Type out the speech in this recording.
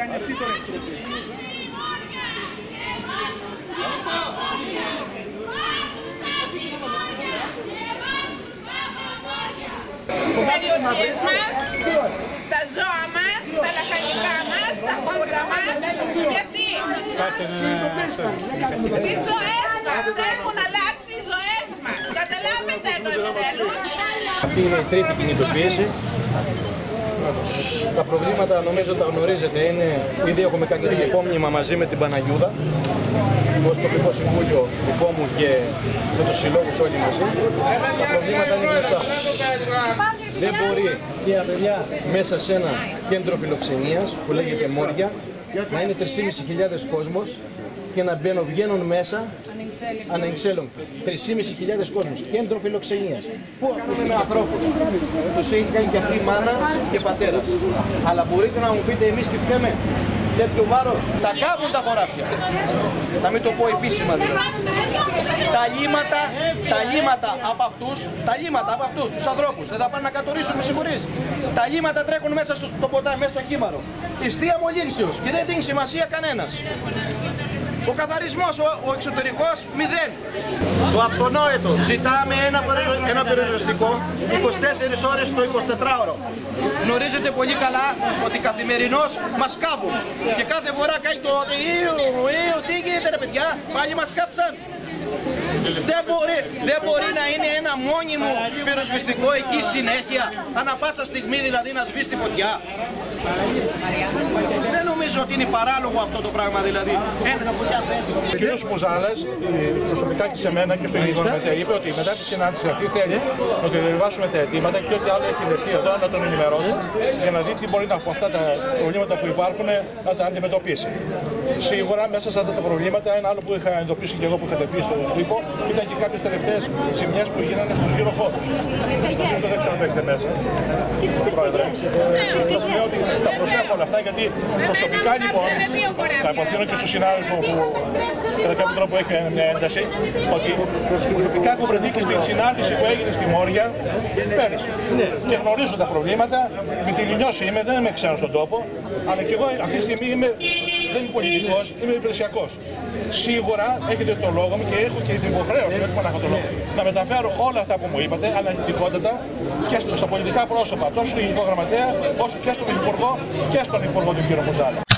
Τις περιουσίες μας, τα ζώα μας, τα λαχανικά μας, τα φρούτα μας, γιατί τις ζωές μας έχουν αλλάξει οι ζωές μας. Καταλάβετε το επιτέλους. Αυτή είναι η τρίτη κινητοποίηση. Τα προβλήματα νομίζω τα γνωρίζετε, ήδη έχουμε κάνει το υπόμνημα μαζί με την Παναγιούδα, ως τοπικό συμβούλιο δικό μου και με τους συλλόγους όλοι μαζί. Τα προβλήματα είναι γνωστά. Δεν μπορεί μέσα σε ένα κέντρο φιλοξενίας που λέγεται Μόρια να είναι 3.500 κόσμος και να βγαίνουν μέσα ανεξέλεγκτο. 3.500 κόσμος, κέντρο φιλοξενίας. Πού ακούμε με ανθρώπους, τους έχει κάνει και αυτή η μάνα και πατέρας. Αλλά μπορείτε να μου πείτε εμείς τι φταίμε, τέτοιο βάρος. Τα κάπουν τα χωράφια. Να μην το πω επίσημα δηλαδή. Τα λύματα από αυτούς, τους ανθρώπους. Δεν θα πάνε να κατορίσουν, με συγχωρείς. Τα λύματα τρέχουν μέσα στο ποτάμι, μέσα στο κύμαρο. Ιστία μολύνσεως και δεν δίνει σημασία κανένας. Ο καθαρισμός, ο εξωτερικός, 0. Το αυτονόητο. Ζητάμε ένα περιοριστικό 24 ώρες το 24ωρο. Γνωρίζετε πολύ καλά ότι καθημερινώς μας κάβουν. Και κάθε φορά κάνει το τι γίνεται ρε παιδιά, πάλι μας κάψαν. Δεν μπορεί να είναι ένα μόνιμο πυροσβεστικό εκεί συνέχεια, ανά πάσα στιγμή δηλαδή να σβήσει τη φωτιά. Δεν νομίζω ότι είναι παράλογο αυτό το πράγμα δηλαδή. Ο κ. Μουζάλας προσωπικά και σε μένα και στο Γραμματέα είπε ότι μετά τη συνάντηση αυτή θέλει να διαβάσουμε τα αιτήματα και ό,τι άλλο έχει λεφτεί εδώ να τον ενημερώσει για να δει τι μπορεί από αυτά τα προβλήματα που υπάρχουν να τα αντιμετωπίσει. Σίγουρα μέσα σε αυτά τα προβλήματα, ένα άλλο που είχα εντοπίσει και εγώ που είχατε πει στον τύπο ήταν και κάποιες τελευταίες ζημιές που γίνανε στους γύρω χώρους. Δεν ξέρω αν έχετε μέσα. Πρόεδρε, λέω ότι τα προσέχω όλα αυτά γιατί προσωπικά λοιπόν θα αποθύνω και στον συνάδελφο που κατά κάποιο τρόπο έχει μια ένταση ότι προσωπικά έχω βρεθεί και στη συνάντηση που έγινε στη Μόρια πέρυσι και γνωρίζω τα προβλήματα, με τη Λινιώση είμαι, δεν είμαι ξένος στον τόπο, αλλά και εγώ αυτή τη στιγμή δεν είμαι πολιτικός, είμαι υπηρεσιακός. Σίγουρα έχετε το λόγο μου και έχω και την υποχρέωση, όχι μόνο το λόγο, να μεταφέρω όλα αυτά που μου είπατε, αναλυτικότατα και στα πολιτικά πρόσωπα, τόσο στον Γενικό Γραμματέα, όσο και στον Υπουργό και στον Υπουργό του κ. Μουζάλα.